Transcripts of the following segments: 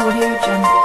Audio Jungle.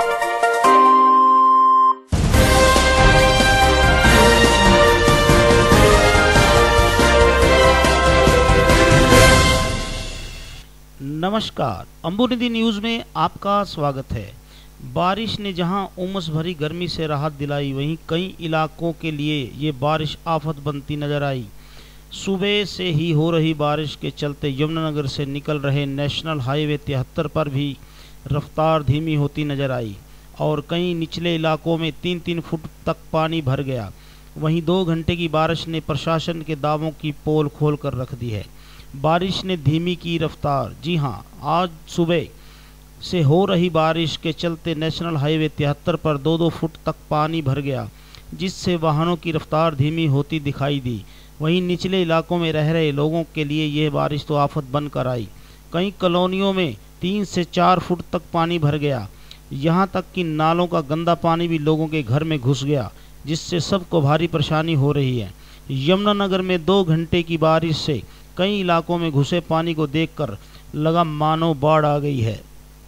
नमस्कार, अम्बुनिधि news में आपका स्वागत है। बारिश ने जहां उमस भरी गर्मी से राहत दिलाई, वहीं कई इलाकों के लिए ये बारिश आफत बनती नजर आई। सुबह से ही हो रही बारिश के चलते यमुनानगर से निकल रहे नेशनल हाईवे 73 पर भी रफ्तार धीमी होती नजर आई और कई निचले इलाकों में 3-3 फुट तक पानी भर गया। वहीं 2 घंटे की बारिश ने प्रशासन के दावों की पोल खोल कर रख दी है। बारिश ने धीमी की रफ्तार। जी हां, आज सुबह से हो रही बारिश के चलते नेशनल हाईवे 73 पर 2-2 फुट तक पानी भर गया, जिससे वाहनों की रफ्तार धीमी होती दिखाई दी। वहीं निचले इलाकों में रह रहे लोगों के लिए यह बारिश तो आफत बनकर आई। कई कॉलोनियों में 3 से 4 फुट तक पानी भर गया। यहां तक कि नालों का गंदा पानी भी लोगों के घर में घुस गया, जिससे सबको भारी परेशानी हो रही है। यमुनानगर में 2 घंटे की बारिश से कई इलाकों में घुसे पानी को देखकर लगा मानो बाढ़ आ गई है।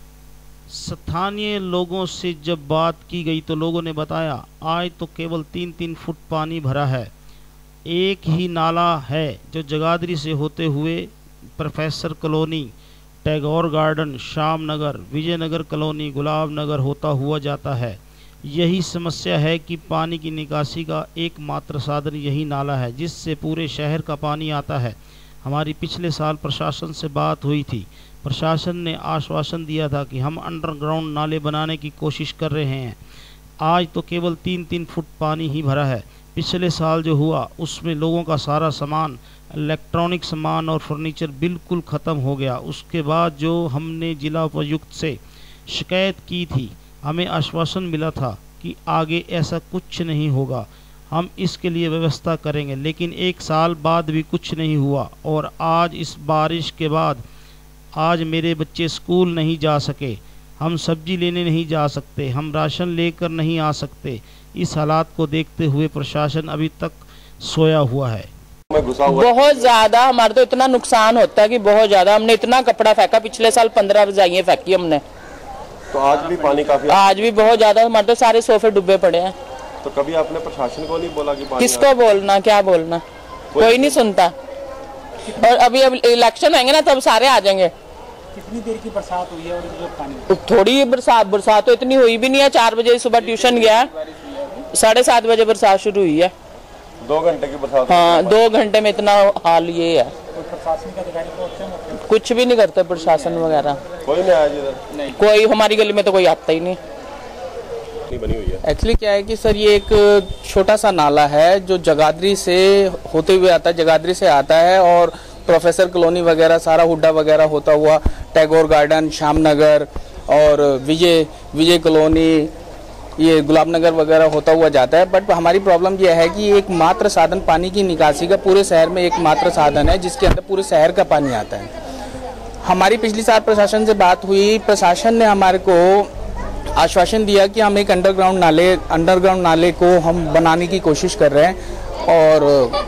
स्थानीय लोगों से जब बात की गई तो लोगों ने बताया, आज तो केवल 3-3 फुट पानी भरा है। एक ही नाला है जो जगाधरी से होते हुए professor colony, Tagore garden, Shyam Nagar, Vijaynagar colony, Gulab Nagar होता हुआ जाता है। यही समस्या है कि पानी की निकासी का एकमात्र साधन यही नाला है, जिससे पूरे शहर का पानी आता है। हमारी पिछले साल प्रशासन से बात हुई थी। प्रशासन ने आश्वासन दिया था कि हम अंडरग्राउंड नाले बनाने की कोशिश कर रहे हैं। आज तो केवल 3-3 फुट पानी ही भरा है। पिछले साल जो हुआ उसमें लोगों का सारा सामान, इलेक्ट्रॉनिक सामान और फर्नीचर बिल्कुल ख़त्म हो गया। उसके बाद जो हमने जिला उपायुक्त से शिकायत की थी, हमें आश्वासन मिला था कि आगे ऐसा कुछ नहीं होगा, हम इसके लिए व्यवस्था करेंगे। लेकिन 1 साल बाद भी कुछ नहीं हुआ और आज इस बारिश के बाद आज मेरे बच्चे स्कूल नहीं जा सके, हम सब्जी लेने नहीं जा सकते, हम राशन लेकर नहीं आ सकते। इस हालात को देखते हुए प्रशासन अभी तक सोया हुआ है। बहुत ज्यादा हमारा तो इतना नुकसान होता है कि बहुत ज्यादा। हमने इतना कपड़ा फेंका, पिछले साल 15 रजाइयां फेंकी हमने। तो आज भी पानी काफी, आज भी बहुत ज्यादा। हमारे तो सारे सोफे डूबे पड़े हैं। तो कभी आपने प्रशासन को नहीं बोला कि पानी? किसको बोलना, क्या बोलना, कोई नहीं सुनता। और अभी अब इलेक्शन आएंगे ना, तब सारे आ जाएंगे। कितनी देर की बरसात हुई है और जो पानी? थोड़ी बरसात तो इतनी हुई भी नहीं है। 4 बजे सुबह ट्यूशन गया, 7:30 बजे बरसात शुरू हुई है। 2 घंटे की बरसात? हाँ, 2 घंटे में इतना हाल ये है। तो प्रशासन का अधिकारी पहुंचे? कुछ भी नहीं करते प्रशासन वगैरह। कोई नहीं आया जिधर? कोई हमारी गली में तो कोई आता ही नहीं। बनी हुई है। एक्चुअली क्या है कि सर, ये एक छोटा सा नाला है जो जगाधरी से होते हुए आता है, जगाधरी से आता है और प्रोफेसर कॉलोनी वगैरह, सारा हुड्डा वगैरह होता हुआ टैगोर गार्डन, श्याम नगर और विजय कॉलोनी, ये गुलाब नगर वगैरह होता हुआ जाता है। बट हमारी प्रॉब्लम यह है कि एकमात्र साधन पानी की निकासी का पूरे शहर में एकमात्र साधन है, जिसके अंदर पूरे शहर का पानी आता है। हमारी पिछली साल प्रशासन से बात हुई, प्रशासन ने हमारे को आश्वासन दिया कि हम एक अंडरग्राउंड नाले को हम बनाने की कोशिश कर रहे हैं और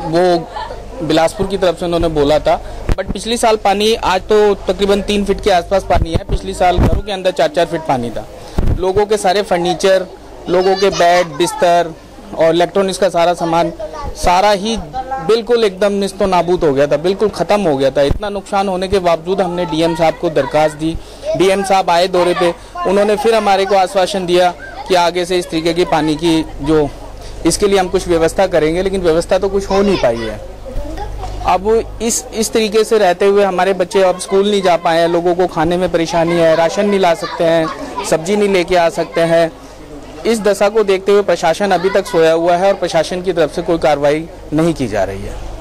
वो बिलासपुर की तरफ से उन्होंने बोला था। बट पिछली साल पानी, आज तो तकरीबन 3 फीट के आसपास पानी है। पिछली साल घरों के अंदर 4-4 फीट पानी था। लोगों के सारे फर्नीचर, लोगों के बेड, बिस्तर और इलेक्ट्रॉनिक्स का सारा सामान, सारा ही बिल्कुल एकदम निस्तो नाबूद हो गया था, बिल्कुल ख़त्म हो गया था। इतना नुकसान होने के बावजूद हमने डीएम साहब को दरखास्त दी। डीएम साहब आए दौरे पे, उन्होंने फिर हमारे को आश्वासन दिया कि आगे से इस तरीके की पानी की जो इसके लिए हम कुछ व्यवस्था करेंगे, लेकिन व्यवस्था तो कुछ हो नहीं पाई है। अब इस तरीके से रहते हुए हमारे बच्चे अब स्कूल नहीं जा पाए हैं, लोगों को खाने में परेशानी है, राशन नहीं ला सकते हैं, सब्जी नहीं लेके आ सकते हैं। इस दशा को देखते हुए प्रशासन अभी तक सोया हुआ है और प्रशासन की तरफ से कोई कार्रवाई नहीं की जा रही है।